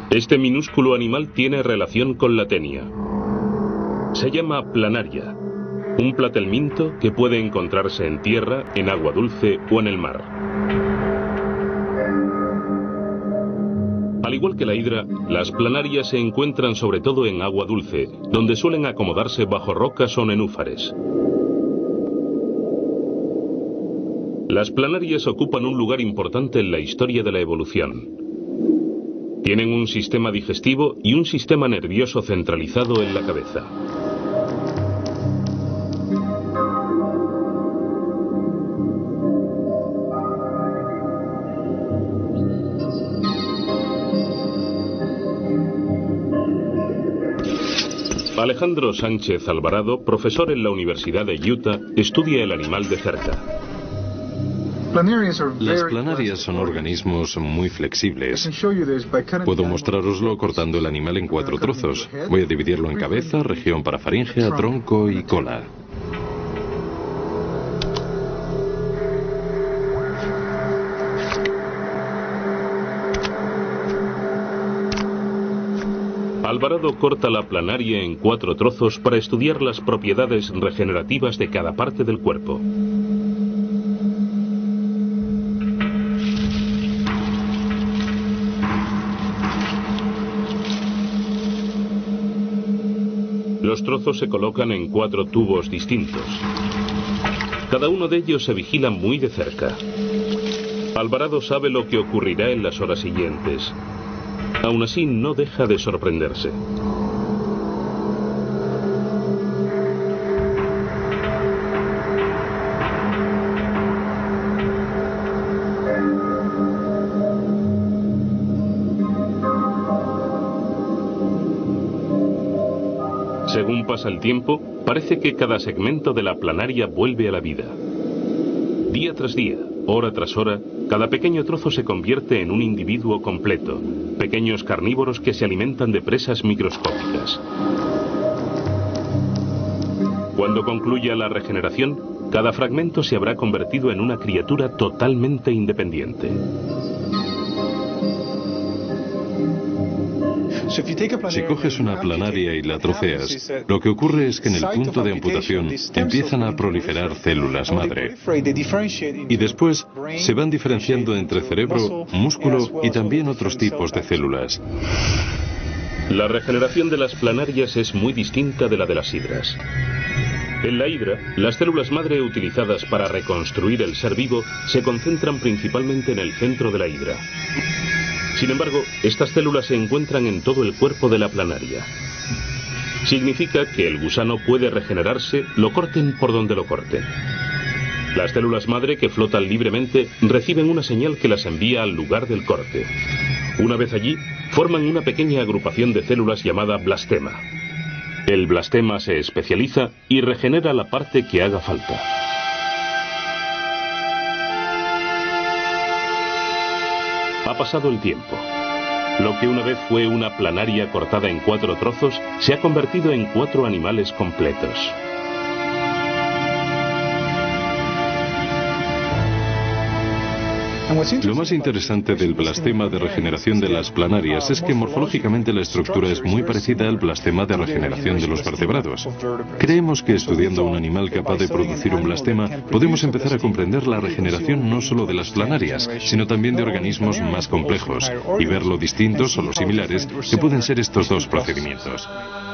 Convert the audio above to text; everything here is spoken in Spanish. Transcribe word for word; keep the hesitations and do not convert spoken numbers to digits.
Este minúsculo animal tiene relación con la tenia. Se llama planaria, un platelminto que puede encontrarse en tierra, en agua dulce o en el mar. Al igual que la hidra, las planarias se encuentran sobre todo en agua dulce, donde suelen acomodarse bajo rocas o nenúfares. Las planarias ocupan un lugar importante en la historia de la evolución. Tienen un sistema digestivo y un sistema nervioso centralizado en la cabeza. Alejandro Sánchez Alvarado, profesor en la Universidad de Utah, estudia el animal de cerca. Las planarias son organismos muy flexibles. Puedo mostraroslo cortando el animal en cuatro trozos. Voy a dividirlo en cabeza, región parafaríngea, tronco y cola. Alvarado corta la planaria en cuatro trozos para estudiar las propiedades regenerativas de cada parte del cuerpo. Los trozos se colocan en cuatro tubos distintos. Cada uno de ellos se vigila muy de cerca. Alvarado sabe lo que ocurrirá en las horas siguientes. Aún así, no deja de sorprenderse. Según pasa el tiempo, parece que cada segmento de la planaria vuelve a la vida. Día tras día, hora tras hora, cada pequeño trozo se convierte en un individuo completo, pequeños carnívoros que se alimentan de presas microscópicas. Cuando concluya la regeneración, cada fragmento se habrá convertido en una criatura totalmente independiente. Si coges una planaria y la troceas, lo que ocurre es que en el punto de amputación empiezan a proliferar células madre. Y después se van diferenciando entre cerebro, músculo y también otros tipos de células. La regeneración de las planarias es muy distinta de la de las hidras. En la hidra, las células madre utilizadas para reconstruir el ser vivo se concentran principalmente en el centro de la hidra. Sin embargo, estas células se encuentran en todo el cuerpo de la planaria. Significa que el gusano puede regenerarse, lo corten por donde lo corten. Las células madre que flotan libremente reciben una señal que las envía al lugar del corte. Una vez allí, forman una pequeña agrupación de células llamada blastema. El blastema se especializa y regenera la parte que haga falta. Ha pasado el tiempo. Lo que una vez fue una planaria cortada en cuatro trozos se ha convertido en cuatro animales completos. Lo más interesante del blastema de regeneración de las planarias es que morfológicamente la estructura es muy parecida al blastema de regeneración de los vertebrados. Creemos que estudiando a un animal capaz de producir un blastema, podemos empezar a comprender la regeneración no solo de las planarias, sino también de organismos más complejos, y ver lo distintos o lo similares que pueden ser estos dos procedimientos.